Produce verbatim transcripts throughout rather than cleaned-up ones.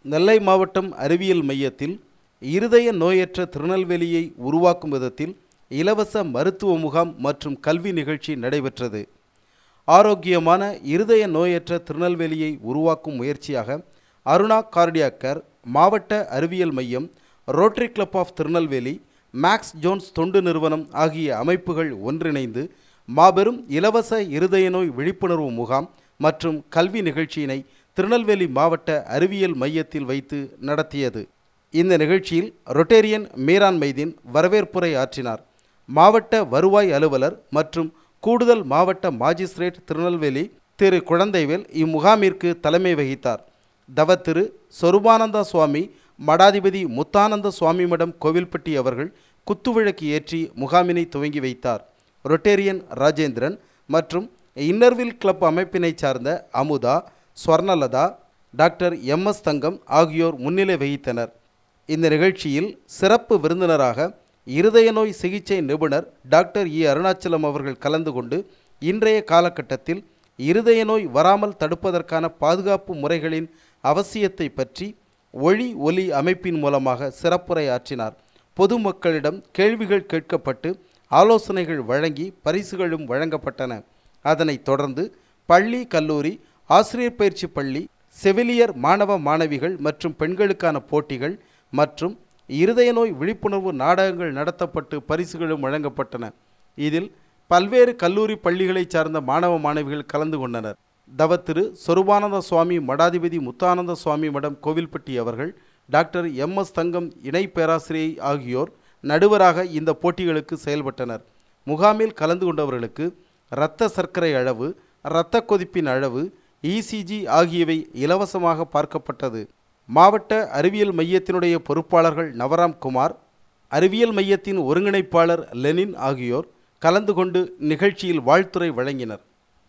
நெல்லை மாவட்டம் அறிவியல் மையத்தில் இருதய நோயற்ற திருநெல்வேலியை உருவாக்கும் விதத்தில் இலவச மருத்துவ முகாம் மற்றும் கல்வி நிகழ்ச்சி நடைபெற்றது. ஆரோக்கியமான இருதய நோயற்ற திருநெல்வேலியை உருவாக்கும் முயற்சியாக அருணா கார்டியாக் கேர், மாவட்ட அறிவியல் மையம், Rotary Club of Tirunelveli, Max Jones தொண்டு நிறுவனம் ஆகிய அமைப்புகள் ஒன்றிணைந்து மாபெரும் இலவச இருதய நோய் விழிப்புணர்வு முகாம் மற்றும் கல்வி நிகழ்ச்சியினை திருநெல்வேலி மாவட்ட அறிவியல் மையத்தில் வைத்து நடத்தியது. இந்த நிகழ்ச்சியில் ரொட்டேரியன் மீரான் மைதீன் வரவேற்புரை ஆற்றினார். மாவட்ட வருவாய் அலுவலர் மற்றும் கூடுதல் மாவட்ட மாஜிஸ்ட்ரேட் திருநெல்வேலி திரு குழந்தைவேல் இம்முகாமிற்கு தலைமை வகித்தார். தவத்திரு சொருபானந்தா சுவாமி மடாதிபதி முத்தானந்த சுவாமி மடம் கோவில்பட்டி அவர்கள் குத்துவிளக்கு ஏற்றி முகாமினை துவங்கி வைத்தார். ரொட்டேரியன் ராஜேந்திரன் மற்றும் இன்னர்வில் கிளப் அமைப்பினை சார்ந்த Amudha, Swarnalatha, doctor M S Thangam ஆகியோர் முன்னிலை வகித்தனர். இந்த நிகழ்ச்சியில் சிறப்பு விருந்தினராக இருதய நோய் சிகிச்சை நிபுணர் டாக்டர் இ அருணாச்சலம் அவர்கள் கலந்து கொண்டு இன்றைய காலகட்டத்தில் இருதய நோய் வராமல் தடுப்பதற்கான பாதுகாப்பு முறைகளின் அவசியத்தை பற்றி ஒளி ஒலி அமைப்பின் மூலமாக சிறப்புரை ஆற்றினார். பொதுமக்களிடம் கேள்விகள் கேட்கப்பட்டு ஆலோசனைகள் வழங்கி பரிசுகளும் வழங்கப்பட்டன. அதனைத் தொடர்ந்து பள்ளி, கல்லூரி, ஆசிரியர் பயிற்சி பள்ளி, செவிலியர் மாணவ மாணவிகள் மற்றும் பெண்களுக்கான போட்டிகள் மற்றும் இருதய நோய் விழிப்புணர்வு நாடகங்கள் நடத்தப்பட்டு பரிசுகளும் வழங்கப்பட்டன. இதில் பல்வேறு கல்லூரி பள்ளிகளை சார்ந்த மாணவ மாணவிகள் கலந்து கொண்டனர். தவத்திரு சொருபானந்த சுவாமி மடாதிபதி முத்தானந்த சுவாமி மடம் கோவில்பட்டி அவர்கள், டாக்டர் எம் எஸ் தங்கம் இணை பேராசிரியை ஆகியோர் நடுவராக இந்த போட்டிகளுக்கு செயல்பட்டனர். முகாமில் கலந்து கொண்டவர்களுக்கு இரத்த சர்க்கரை அளவு, இரத்த கொதிப்பின் அளவு, இசிஜி ஆகியவை இலவசமாக பார்க்கப்பட்டது. மாவட்ட அறிவியல் மையத்தினுடைய பொறுப்பாளர்கள் நவராம் குமார், அறிவியல் மையத்தின் ஒருங்கிணைப்பாளர் லெனின் ஆகியோர் கலந்து கொண்டு நிகழ்ச்சியில் வாழ்த்துரை வழங்கினர்.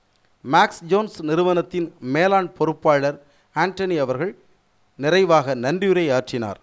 மேக்ஸ் ஜோன்ஸ் நிறுவனத்தின் மேலாண் பொறுப்பாளர் ஆண்டனி அவர்கள் நிறைவாக நன்றியுரை ஆற்றினார்.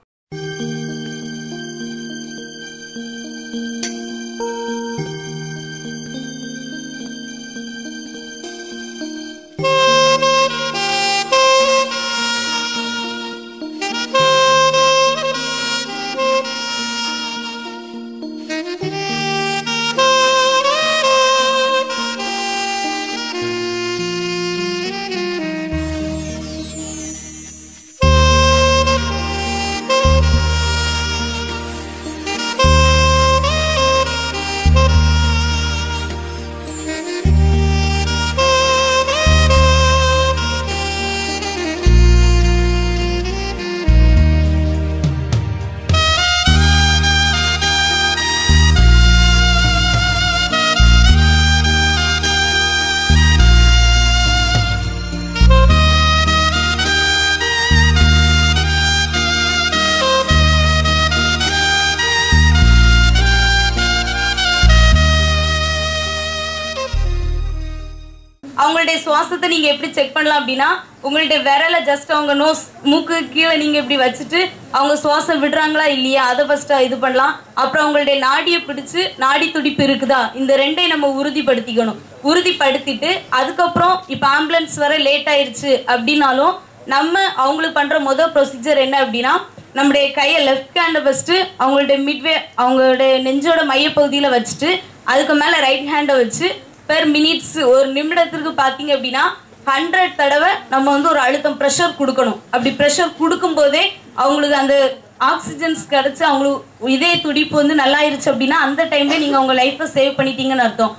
அவங்களுடைய சுவாசத்தை நீங்க எப்படி செக் பண்ணலாம் அப்படின்னா, உங்களுடைய விரலை ஜஸ்ட் அவங்க நோஸ் மூக்கு கீழே நீங்க இப்படி வச்சுட்டு அவங்க சுவாசம் விடுறாங்களா இல்லையா அதை ஃபர்ஸ்ட் இது பண்ணலாம். அப்புறம் அவங்களுடைய நாடியை பிடிச்சு நாடி துடிப்பு இருக்குதா, இந்த ரெண்டையும் நம்ம உறுதிப்படுத்திக்கணும். உறுதிப்படுத்திட்டு அதுக்கப்புறம் இப்போ ஆம்புலன்ஸ் வர லேட் ஆயிடுச்சு அப்படின்னாலும் நம்ம அவங்களுக்கு பண்ற முதல் ப்ரொசீஜர் என்ன அப்படின்னா, நம்முடைய கையை லெஃப்ட் ஹேண்டை ஃபர்ஸ்ட் அவங்களுடைய மிட்வே அவங்களுடைய நெஞ்சோட மையப்பகுதியில் வச்சுட்டு அதுக்கு மேலே ரைட் ஹேண்டை வச்சு பெர் மினிட்ஸ் ஒரு நிமிடத்திற்கு பார்த்தீங்க அப்படின்னா ஹண்ட்ரட் தடவை நம்ம வந்து ஒரு அழுத்தம் ப்ரெஷர் கொடுக்கணும். அப்படி ப்ரெஷர் கொடுக்கும் போதே அவங்களுக்கு அந்த ஆக்சிஜன்ஸ் கிடைச்சி அவங்களுக்கு இதே துடிப்பு வந்து நல்லாயிருச்சு அப்படின்னா அந்த டைம்ல நீங்க உங்க லைஃப்பை சேவ் பண்ணிட்டீங்கன்னு அர்த்தம்.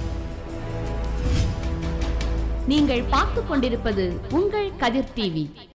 நீங்கள் பார்த்து கொண்டிருப்பது உங்கள் கதிர் டிவி.